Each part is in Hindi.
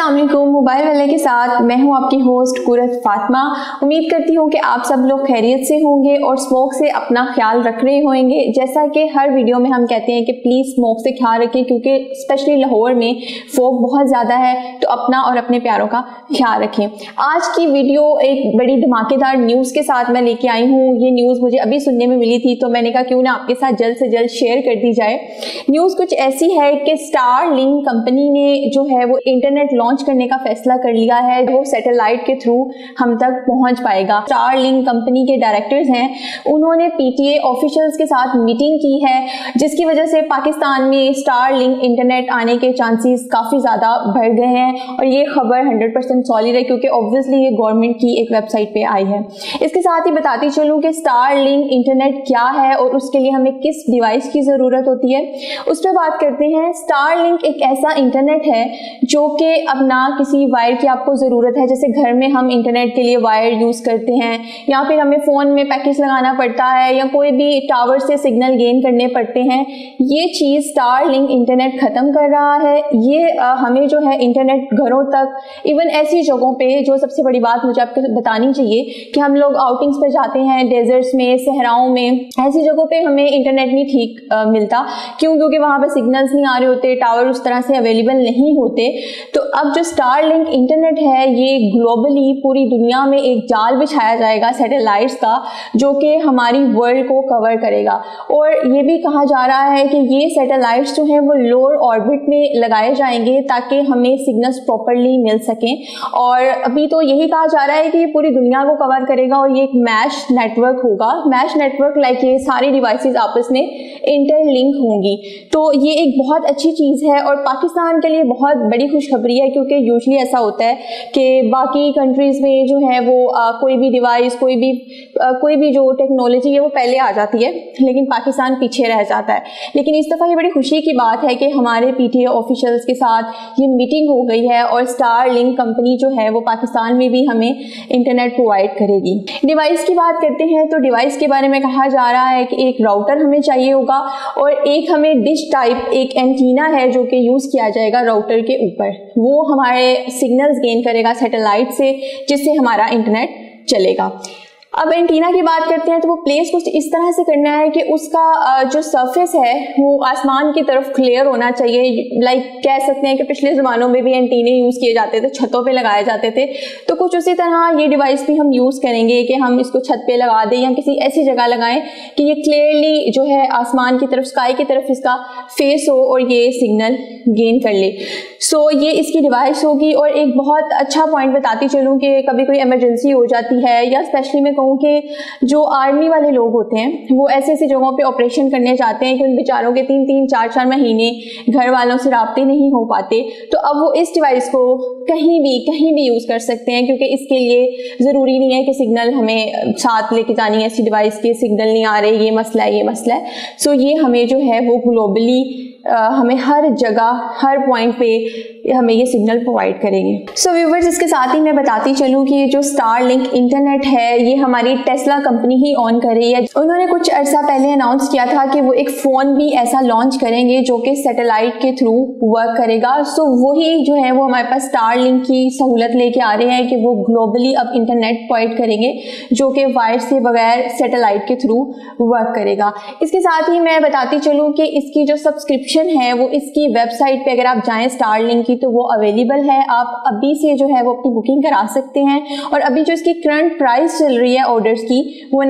अस्सलाम वालेकुम। मोबाइल वाले के साथ मैं हूं आपकी होस्ट कुरत फातिमा। उम्मीद करती हूं कि आप सब लोग खैरियत से होंगे और स्मोक से अपना ख्याल रख रहे होंगे। जैसा कि हर वीडियो में हम कहते हैं कि प्लीज़ स्मोक से ख्याल रखें, क्योंकि स्पेशली लाहौर में फोग बहुत ज़्यादा है, तो अपना और अपने प्यारों का ख्याल रखें। आज की वीडियो एक बड़ी धमाकेदार न्यूज़ के साथ मैं लेके आई हूँ। ये न्यूज़ मुझे अभी सुनने में मिली थी, तो मैंने कहा क्यों ना आपके साथ जल्द से जल्द शेयर कर दी जाए। न्यूज़ कुछ ऐसी है कि स्टारलिंक कंपनी ने जो है वो इंटरनेट लॉन्च करने का फैसला कर लिया है। वो सैटेलाइट के थ्रू हम तक पहुंच पाएगा। स्टारलिंक कंपनी के डायरेक्टर्स हैं, उन्होंने पीटीए ऑफिशियल्स के साथ मीटिंग की है, जिसकी वजह से पाकिस्तान में स्टारलिंक इंटरनेट आने के चांसेस काफ़ी ज़्यादा बढ़ गए हैं। और ये खबर 100% सॉलिड है, क्योंकि ऑब्वियसली ये गवर्नमेंट की एक वेबसाइट पे आई है। इसके साथ ही बताती चलूँ कि स्टारलिंक इंटरनेट क्या है और उसके लिए हमें किस डिवाइस की ज़रूरत होती है, उस पर बात करते हैं। स्टारलिंक एक ऐसा इंटरनेट है जो कि अब ना किसी वायर की आपको ज़रूरत है। जैसे घर में हम इंटरनेट के लिए वायर यूज़ करते हैं, या फिर हमें फ़ोन में पैकेज लगाना पड़ता है, या कोई भी टावर से सिग्नल गेन करने पड़ते हैं। ये चीज़ स्टारलिंक इंटरनेट ख़त्म कर रहा है। ये हमें जो है इंटरनेट घरों तक, इवन ऐसी जगहों पे, जो सबसे बड़ी बात मुझे आपको बतानी चाहिए कि हम लोग आउटिंग्स पर जाते हैं, डेजर्ट्स में, सहराओं में, ऐसी जगहों पे हमें इंटरनेट नहीं ठीक मिलता। क्यों? क्योंकि वहाँ पर सिग्नल्स नहीं आ रहे होते, टावर उस तरह से अवेलेबल नहीं होते। तो अब जो स्टारलिंक इंटरनेट है, ये ग्लोबली पूरी दुनिया में एक जाल बिछाया जाएगा सैटेलाइट्स का, जो कि हमारी वर्ल्ड को कवर करेगा। और ये भी कहा जा रहा है कि ये सैटेलाइट्स जो हैं वो लोअर ऑर्बिट में लगाए जाएंगे, ताकि हमें सिग्नल्स प्रॉपरली मिल सकें। और अभी तो यही कहा जा रहा है कि ये पूरी दुनिया को कवर करेगा और ये एक मैश नेटवर्क होगा। मैश नेटवर्क लाइक ये सारी डिवाइसेस आपस में इंटरलिंक होंगी। तो ये एक बहुत अच्छी चीज़ है और पाकिस्तान के लिए बहुत बड़ी खुशखबरी है, क्योंकि यूजुअली ऐसा होता है कि बाकी कंट्रीज़ में जो है वो कोई भी डिवाइस, कोई भी जो टेक्नोलॉजी है वो पहले आ जाती है, लेकिन पाकिस्तान पीछे रह जाता है। लेकिन इस दफ़ा ये बड़ी खुशी की बात है कि हमारे पीटीए ऑफिशियल्स के साथ ये मीटिंग हो गई है और स्टारलिंक कंपनी जो है वो पाकिस्तान में भी हमें इंटरनेट प्रोवाइड करेगी। डिवाइस की बात करते हैं तो डिवाइस के बारे में कहा जा रहा है कि एक राउटर हमें चाहिए होगा और एक हमें डिश टाइप एक एंटीना है जो कि यूज़ किया जाएगा राउटर के ऊपर। वो हमारे सिग्नल्स गेन करेगा सैटेलाइट से, जिससे हमारा इंटरनेट चलेगा। अब एंटीना की बात करते हैं तो वो प्लेस कुछ इस तरह से करना है कि उसका जो सरफेस है वो आसमान की तरफ क्लियर होना चाहिए। लाइक कह सकते हैं कि पिछले ज़मानों में भी एंटीने यूज़ किए जाते थे, छतों पे लगाए जाते थे, तो कुछ उसी तरह ये डिवाइस भी हम यूज़ करेंगे कि हम इसको छत पे लगा दें या किसी ऐसी जगह लगाएं कि ये क्लियरली जो है आसमान की तरफ, स्काई की तरफ इसका फेस हो और ये सिग्नल गेन कर ले। सो ये इसकी डिवाइस होगी। और एक बहुत अच्छा पॉइंट बताती चलूँ कि कभी कोई इमरजेंसी हो जाती है, या स्पेशली मैं कहूँ कि जो आर्मी वाले लोग होते हैं वो ऐसी ऐसी जगहों पे ऑपरेशन करने जाते हैं कि उन बेचारों के 3-3, 4-4 महीने घर वालों से राब्ते नहीं हो पाते, तो अब वो इस डिवाइस को कहीं भी यूज़ कर सकते हैं, क्योंकि इसके लिए ज़रूरी नहीं है कि सिग्नल हमें साथ लेके जानी है। ऐसी डिवाइस के सिग्नल नहीं आ रहे, ये मसला है। सो ये हमें जो है वो ग्लोबली हमें हर जगह, हर पॉइंट पे हमें ये सिग्नल प्रोवाइड करेंगे। सो व्यूवर्स, इसके साथ ही मैं बताती चलूँ कि जो स्टारलिंक इंटरनेट है ये हमारी टेस्ला कंपनी ही ऑन कर रही है। उन्होंने कुछ अर्सा पहले अनाउंस किया था कि वो एक फ़ोन भी ऐसा लॉन्च करेंगे जो कि सैटेलाइट के थ्रू वर्क करेगा। सो वही जो है वो हमारे पास स्टारलिंक की सहूलत लेके आ रहे हैं कि वो ग्लोबली अब इंटरनेट प्रोवाइड करेंगे, जो कि वायर से बगैर सैटेलाइट के थ्रू वर्क करेगा। इसके साथ ही मैं बताती चलूँ कि इसकी जो सब्सक्रिप्शन है वो इसकी वेबसाइट पे अगर आप जाएं स्टारलिंक की तो वो अवेलेबल है। आप अभी से जो है वो अपनी बुकिंग करा सकते हैं। और अभी जो इसकी करंट प्राइस चल रही है ऑर्डर्स की वो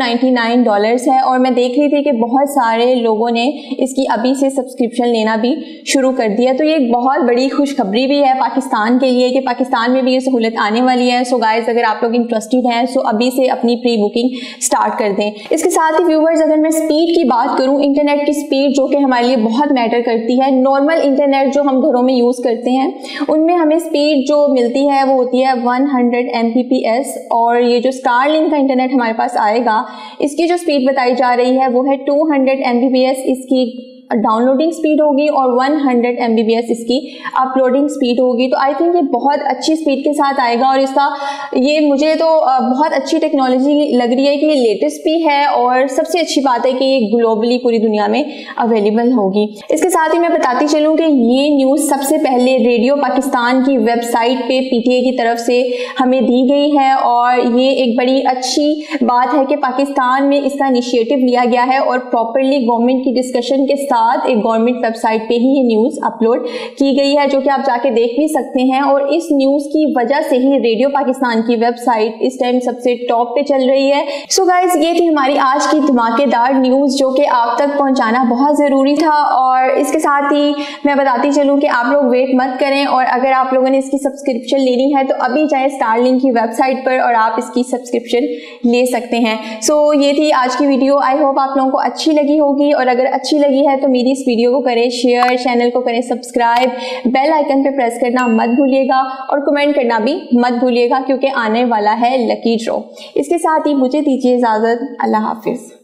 $99 है। और मैं देख रही थी कि बहुत सारे लोगों ने इसकी अभी से सब्सक्रिप्शन लेना भी शुरू कर दिया। तो ये एक बहुत बड़ी खुशखबरी भी है पाकिस्तान के लिए कि पाकिस्तान में भी ये सहूलत आने वाली है। सो गाइस, अगर आप लोग इंटरेस्टेड हैं सो अभी से अपनी प्री बुकिंग स्टार्ट कर दें। इसके साथ ही व्यूवर्स, अगर मैं स्पीड की बात करूँ, इंटरनेट की स्पीड जो कि हमारे लिए बहुत मैटर करती है, नॉर्मल इंटरनेट जो हम घरों में यूज़ करते हैं उनमें हमें स्पीड जो मिलती है वो होती है 100 Mbps। और ये जो स्टारलिंक का इंटरनेट हमारे पास आएगा, इसकी जो स्पीड बताई जा रही है वो है 200 Mbps इसकी डाउनलोडिंग स्पीड होगी और 100 MBps इसकी अपलोडिंग स्पीड होगी। तो आई थिंक ये बहुत अच्छी स्पीड के साथ आएगा और इसका ये मुझे तो बहुत अच्छी टेक्नोलॉजी लग रही है कि ये लेटेस्ट भी है और सबसे अच्छी बात है कि ये ग्लोबली पूरी दुनिया में अवेलेबल होगी। इसके साथ ही मैं बताती चलूँ कि ये न्यूज़ सबसे पहले रेडियो पाकिस्तान की वेबसाइट पे PTI की तरफ से हमें दी गई है और ये एक बड़ी अच्छी बात है कि पाकिस्तान में इसका इनिशिएटिव लिया गया है और प्रॉपरली गवर्नमेंट की डिस्कशन के साथ एक गवर्नमेंट वेबसाइट पे ही ये न्यूज़ अपलोड की गई है, जो कि आप जाके देख भी सकते हैं। और इस न्यूज़ की वजह से ही रेडियो पाकिस्तान की वेबसाइट इस टाइम सबसे टॉप पे चल रही है। सो गाइज, ये थी हमारी आज की धमाकेदार न्यूज़ जो कि आप तक पहुंचाना बहुत ज़रूरी था। और इसके साथ ही मैं बताती चलूँ कि आप लोग वेट मत करें और अगर आप लोगों ने इसकी सब्सक्रिप्शन लेनी है तो अभी जाए स्टारलिंक की वेबसाइट पर और आप इसकी सब्सक्रिप्शन ले सकते हैं। सो ये थी आज की वीडियो। आई होप आप लोगों को अच्छी लगी होगी और अगर अच्छी लगी है तो मेरी इस वीडियो को करें शेयर, चैनल को करें सब्सक्राइब, बेल आइकन पे प्रेस करना मत भूलिएगा और कमेंट करना भी मत भूलिएगा क्योंकि आने वाला है लकी ड्रॉ। इसके साथ ही मुझे दीजिए इजाज़त। अल्लाह हाफिज़।